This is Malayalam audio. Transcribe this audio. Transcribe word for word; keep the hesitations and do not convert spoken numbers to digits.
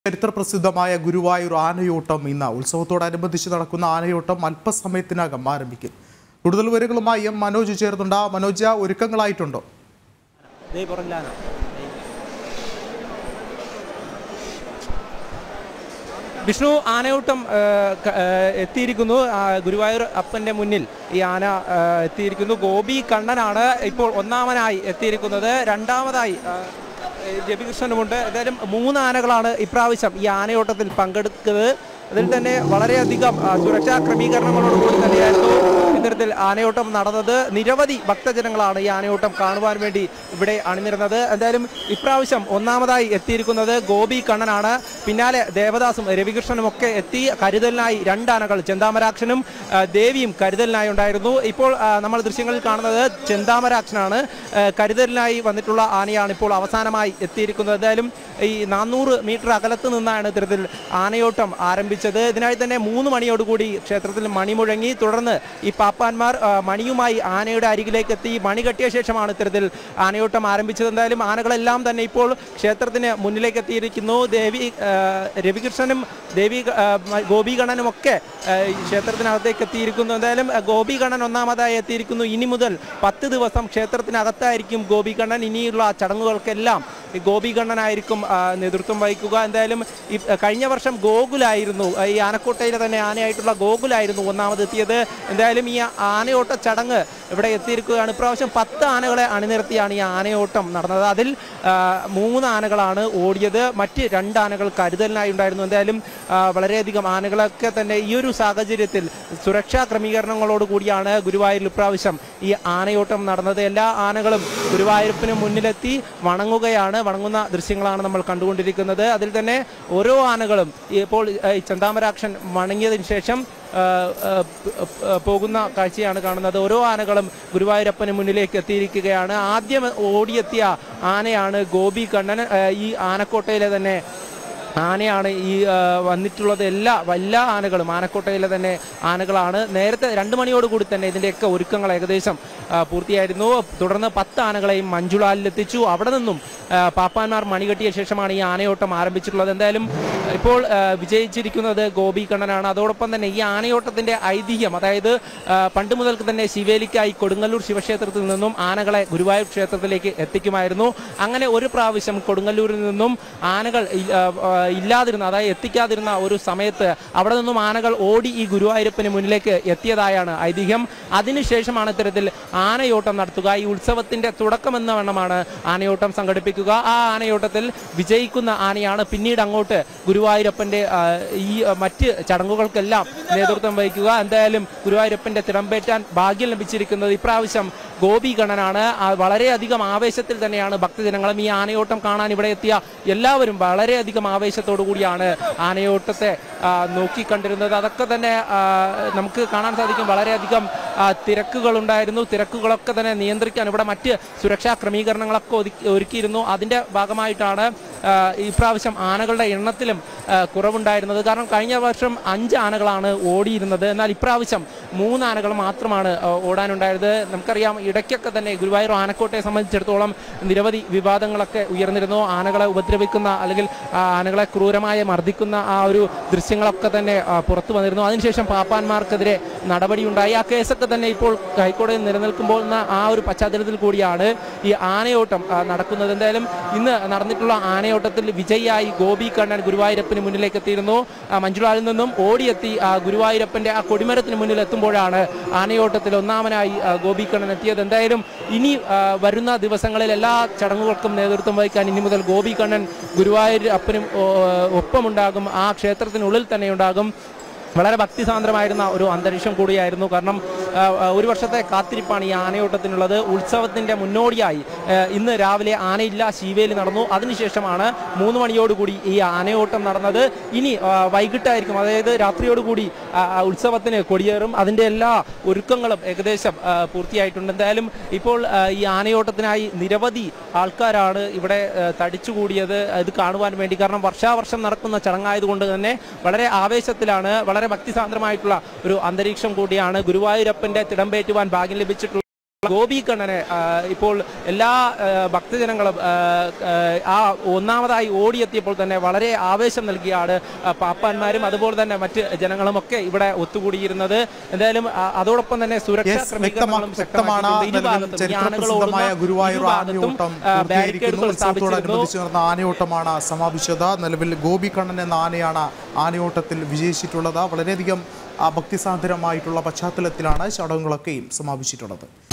ചരിത്രപ്രസിദ്ധമായ ഗുരുവായൂർ ആനയോട്ടം ഇന്ന് ഉത്സവത്തോടനുബന്ധിച്ച് നടക്കുന്ന ആനയോട്ടം അല്പസമയത്തിനകം ആരംഭിക്കും. കൂടുതൽ വിവരങ്ങളുമായി എം മനോജ് ചേർന്നുണ്ട്. മനോജ്, ഒരുക്കങ്ങളായിട്ടുണ്ടോ? വിഷ്ണു, ആനയോട്ടം എത്തിയിരിക്കുന്നു. ഗുരുവായൂർ അപ്പൻ്റെ മുന്നിൽ ഈ ആന എത്തിയിരിക്കുന്നു. ഗോപി കണ്ണനാണ് ഇപ്പോൾ ഒന്നാമനായി എത്തിയിരിക്കുന്നത്. രണ്ടാമതായി രവികൃഷ്ണനുമുണ്ട്. എന്തായാലും മൂന്ന് ആനകളാണ് ഇപ്രാവശ്യം ഈ ആനയോട്ടത്തിൽ പങ്കെടുക്കുന്നത്. അതിൽ തന്നെ വളരെയധികം സുരക്ഷാ ക്രമീകരണങ്ങളോടുകൂടി തന്നെയായിരുന്നു ഇത്തരത്തിൽ ആനയോട്ടം നടന്നത്. നിരവധി ഭക്തജനങ്ങളാണ് ഈ ആനയോട്ടം കാണുവാൻ വേണ്ടി ഇവിടെ അണിനിരുന്നത്. എന്തായാലും ഇപ്രാവശ്യം ഒന്നാമതായി എത്തിയിരിക്കുന്നത് ഗോപി കണ്ണനാണ്. പിന്നാലെ ദേവദാസും രവികൃഷ്ണനും ഒക്കെ എത്തി. കരുതലിനായി രണ്ടാനകൾ, ചെന്താമരാക്ഷനും ദേവിയും കരുതലിനായി ഉണ്ടായിരുന്നു. ഇപ്പോൾ നമ്മൾ ദൃശ്യങ്ങളിൽ കാണുന്നത് ചെന്താമരാക്ഷനാണ്. കരുതലിനായി വന്നിട്ടുള്ള ആനയാണ് ഇപ്പോൾ അവസാനമായി എത്തിയിരിക്കുന്നത്. എന്തായാലും ഈ നാനൂറ് മീറ്റർ അകലത്ത് നിന്നാണ് ഇത്തരത്തിൽ ആനയോട്ടം ആരംഭിച്ചത്. ഇതിനായി തന്നെ മൂന്ന് മണിയോടുകൂടി ക്ഷേത്രത്തിൽ മണി മുഴങ്ങി. തുടർന്ന് ഈ പാപ്പാന്മാർ മണിയുമായി ആനയുടെ അരികിലേക്ക് എത്തി. മണി കെട്ടിയ ശേഷമാണ് ഇത്തരത്തിൽ ആനയോട്ടം ആരംഭിച്ചത്. എന്തായാലും ആനകളെല്ലാം തന്നെ ഇപ്പോൾ ക്ഷേത്രത്തിന് മുന്നിലേക്ക് എത്തിയിരിക്കുന്നു. ദേവി രവികൃഷ്ണനും ദേവി ഗോപികണ്ണനും ഒക്കെ ക്ഷേത്രത്തിനകത്തേക്ക് എത്തിയിരിക്കുന്നു. എന്തായാലും ഗോപികണ്ണൻ ഒന്നാമതായി എത്തിയിരിക്കുന്നു. ഇനി മുതൽ പത്ത് ദിവസം ക്ഷേത്രത്തിനകത്തായിരിക്കും ഗോപികണ്ണൻ. ഇനിയുള്ള ചടങ്ങുകൾക്കെല്ലാം ഗോപികണ്ണനായിരിക്കും നേതൃത്വം വഹിക്കുക. എന്തായാലും ഈ കഴിഞ്ഞ വർഷം ഗോകുലായിരുന്നു, ഈ ആനക്കോട്ടയിലെ തന്നെ ആനയായിട്ടുള്ള ഗോകുലായിരുന്നു ഒന്നാമത് എത്തിയത്. എന്തായാലും ഈ ആനയോട്ട ചടങ്ങ് ഇവിടെ എത്തിയിരിക്കുകയാണ്. ഇപ്രാവശ്യം പത്ത് ആനകളെ അണിനിരത്തിയാണ് ഈ ആനയോട്ടം നടന്നത്. അതിൽ മൂന്ന് ആനകളാണ് ഓടിയത്. മറ്റ് രണ്ട് ആനകൾ കരുതലിനായി ഉണ്ടായിരുന്നു. എന്തായാലും വളരെയധികം ആനകളൊക്കെ തന്നെ ഈ ഒരു സാഹചര്യത്തിൽ സുരക്ഷാ ക്രമീകരണങ്ങളോട് കൂടിയാണ് ഗുരുവായൂരിൽ ഇപ്രാവശ്യം ഈ ആനയോട്ടം നടന്നത്. എല്ലാ ആനകളും ഗുരുവായൂരപ്പന് മുന്നിലെത്തി വണങ്ങുകയാണ്. വണങ്ങുന്ന ദൃശ്യങ്ങളാണ് നമ്മൾ കണ്ടുകൊണ്ടിരിക്കുന്നത്. അതിൽ തന്നെ ഓരോ ആനകളും ഇപ്പോൾ ചെന്താമരാക്ഷൻ വണങ്ങിയതിനു ശേഷം പോകുന്ന കാഴ്ചയാണ് കാണുന്നത്. ഓരോ ആനകളും ഗുരുവായൂരപ്പന് മുന്നിലേക്ക് എത്തിയിരിക്കുകയാണ്. ആദ്യം ഓടിയെത്തിയ ആനയാണ് ഗോപി കണ്ണൻ. ഈ ആനക്കോട്ടയിലെ തന്നെ ആനയാണ് ഈ വന്നിട്ടുള്ളത്. എല്ലാ എല്ലാ ആനകളും ആനക്കോട്ടയിലെ തന്നെ ആനകളാണ്. നേരത്തെ രണ്ട് മണിയോടുകൂടി തന്നെ ഇതിൻ്റെയൊക്കെ ഒരുക്കങ്ങൾ ഏകദേശം പൂർത്തിയായിരുന്നു. തുടർന്ന് പത്ത് ആനകളെയും മഞ്ജുളാലിലെത്തിച്ചു. അവിടെ നിന്നും പാപ്പാന്മാർ മണികെട്ടിയ ശേഷമാണ് ഈ ആനയോട്ടം ആരംഭിച്ചിട്ടുള്ളത്. എന്തായാലും ഇപ്പോൾ വിജയിച്ചിരിക്കുന്നത് ഗോപി കണ്ണനാണ്. അതോടൊപ്പം തന്നെ ഈ ആനയോട്ടത്തിൻ്റെ ഐതിഹ്യം, അതായത് പണ്ട് മുതൽക്ക് തന്നെ ശിവേലിക്കായി കൊടുങ്ങല്ലൂർ ശിവക്ഷേത്രത്തിൽ നിന്നും ആനകളെ ഗുരുവായൂർ ക്ഷേത്രത്തിലേക്ക് എത്തിക്കുമായിരുന്നു. അങ്ങനെ ഒരു പ്രാവശ്യം കൊടുങ്ങല്ലൂരിൽ നിന്നും ആനകൾ ഇല്ലാതിരുന്ന, അതായത് എത്തിക്കാതിരുന്ന ഒരു സമയത്ത് അവിടെ നിന്നും ആനകൾ ഓടി ഈ ഗുരുവായൂരപ്പന് മുന്നിലേക്ക് എത്തിയതായാണ് ഐതിഹ്യം. അതിനുശേഷമാണ് ഇത്തരത്തിൽ ആനയോട്ടം നടത്തുക. ഈ ഉത്സവത്തിന്റെ തുടക്കമെന്ന വണ്ണമാണ് ആനയോട്ടം സംഘടിപ്പിക്കുക. ആ ആനയോട്ടത്തിൽ വിജയിക്കുന്ന ആനയാണ് പിന്നീട് അങ്ങോട്ട് ഗുരുവായൂരപ്പന്റെ ഈ മറ്റ് ചടങ്ങുകൾക്കെല്ലാം നേതൃത്വം വഹിക്കുക. എന്തായാലും ഗുരുവായൂരപ്പന്റെ തിടമ്പേറ്റാൻ ഭാഗ്യം ലഭിച്ചിരിക്കുന്നത് ഇപ്രാവശ്യം ഗോപി കണ്ണനാണ്. വളരെയധികം ആവേശത്തിൽ തന്നെയാണ് ഭക്തജനങ്ങളും ഈ ആനയോട്ടം കാണാൻ ഇവിടെ എത്തിയ എല്ലാവരും വളരെയധികം ആവേശത്തോടു കൂടിയാണ് ആനയോട്ടത്തെ നോക്കിക്കണ്ടിരുന്നത്. അതൊക്കെ തന്നെ നമുക്ക് കാണാൻ സാധിക്കും. വളരെയധികം തിരക്കുകൾ ഉണ്ടായിരുന്നു. തിരക്കുകളൊക്കെ തന്നെ നിയന്ത്രിക്കാൻ ഇവിടെ മറ്റ് സുരക്ഷാ ക്രമീകരണങ്ങളൊക്കെ ഒരുക്കിയിരുന്നു. അതിൻ്റെ ഭാഗമായിട്ടാണ് ഇപ്രാവശ്യം ആനകളുടെ എണ്ണത്തിലും കുറവുണ്ടായിരുന്നത്. കാരണം കഴിഞ്ഞ വർഷം അഞ്ച് ആനകളാണ് ഓടിയിരുന്നത്. എന്നാൽ ഇപ്രാവശ്യം മൂന്ന് ആനകൾ മാത്രമാണ് ഓടാനുണ്ടായത്. നമുക്കറിയാം, ഇടയ്ക്കൊക്കെ തന്നെ ഗുരുവായൂർ ആനക്കോട്ടയെ സംബന്ധിച്ചിടത്തോളം നിരവധി വിവാദങ്ങളൊക്കെ ഉയർന്നിരുന്നു. ആനകളെ ഉപദ്രവിക്കുന്ന അല്ലെങ്കിൽ ആനകളെ ക്രൂരമായി മർദ്ദിക്കുന്ന ആ ഒരു ദൃശ്യങ്ങളൊക്കെ തന്നെ പുറത്തു വന്നിരുന്നു. അതിനുശേഷം പാപ്പാന്മാർക്കെതിരെ നടപടിയുണ്ടായി. ആ കേസൊക്കെ തന്നെ ഇപ്പോൾ ഹൈക്കോടതിയിൽ നിലനിൽക്കുമ്പോൾ ആ ഒരു പശ്ചാത്തലത്തിൽ കൂടിയാണ് ഈ ആനയോട്ടം നടക്കുന്നത്. എന്തായാലും ഇന്ന് നടന്നിട്ടുള്ള ആനയോട്ടത്തിൽ വിജയിയായി ഗോപി കണ്ണൻ ഗുരുവായൂരപ്പന് മുന്നിലേക്ക് എത്തിയിരുന്നു. മഞ്ജുളാലിൽ നിന്നും ഓടിയെത്തി ഗുരുവായൂരപ്പന്റെ ആ കൊടിമരത്തിന് മുന്നിൽ എത്തുമ്പോഴാണ് ആനയോട്ടത്തിൽ ഒന്നാമനായി ഗോപി കണ്ണൻ എത്തിയത്. എന്തായാലും ഇനി വരുന്ന ദിവസങ്ങളിൽ എല്ലാ ചടങ്ങുകൾക്കും നേതൃത്വം വഹിക്കാൻ ഇനി മുതൽ ഗോപി കണ്ണൻ ഗുരുവായൂർ അപ്പനും ഒപ്പമുണ്ടാകും. ആ ക്ഷേത്രത്തിനുള്ളിൽ തന്നെ ഉണ്ടാകും. വളരെ ഭക്തിസാന്ദ്രമായിരുന്ന ഒരു അന്തരീക്ഷം കൂടിയായിരുന്നു. കാരണം ഒരു വർഷത്തെ കാത്തിരിപ്പാണ് ഈ ആനയോട്ടത്തിനുള്ളത്. ഉത്സവത്തിൻ്റെ മുന്നോടിയായി ഇന്ന് രാവിലെ ആനയില്ല ശീവേലി നടന്നു. അതിനുശേഷമാണ് മൂന്ന് മണിയോടുകൂടി ഈ ആനയോട്ടം നടന്നത്. ഇനി വൈകിട്ടായിരിക്കും, അതായത് രാത്രിയോടുകൂടി ഉത്സവത്തിന് കൊടിയേറും. അതിൻ്റെ എല്ലാ ഒരുക്കങ്ങളും ഏകദേശം പൂർത്തിയായിട്ടുണ്ട്. എന്തായാലും ഇപ്പോൾ ഈ ആനയോട്ടത്തിനായി നിരവധി ആൾക്കാരാണ് ഇവിടെ തടിച്ചുകൂടിയത് ഇത് കാണുവാൻ വേണ്ടി. കാരണം വർഷാവർഷം നടക്കുന്ന ചടങ്ങായതുകൊണ്ട് തന്നെ വളരെ ആവേശത്തിലാണ്. വളരെ ഭക്തിസാന്ദ്രമായിട്ടുള്ള ഒരു അന്തരീക്ഷം കൂടിയാണ്. ഗുരുവായൂരപ്പന്റെ തിടമ്പേറ്റുവാൻ ഭാഗ്യം ലഭിച്ചിട്ടുള്ള ഗോപി കണ്ണനെ ഇപ്പോൾ എല്ലാ ഭക്തജനങ്ങളും ആ ഒന്നാമതായി ഓടിയെത്തിയപ്പോൾ തന്നെ വളരെ ആവേശം നൽകിയാണ് പാപ്പാന്മാരും അതുപോലെ തന്നെ മറ്റ് ജനങ്ങളുമൊക്കെ ഇവിടെ ഒത്തുകൂടിയിരുന്നത്. എന്തായാലും അതോടൊപ്പം തന്നെ സുരക്ഷാ ക്രമീകരണങ്ങളും ആനയോട്ടമാണ് സമാപിച്ചത്. നിലവിൽ ഗോപി കണ്ണൻ എന്ന ആനയാണ് ആനയോട്ടത്തിൽ വിജയിച്ചിട്ടുള്ളത്. വളരെയധികം ഭക്തിസാന്ദ്രമായിട്ടുള്ള പശ്ചാത്തലത്തിലാണ് ചടങ്ങുകളൊക്കെയും സമാപിച്ചിട്ടുള്ളത്.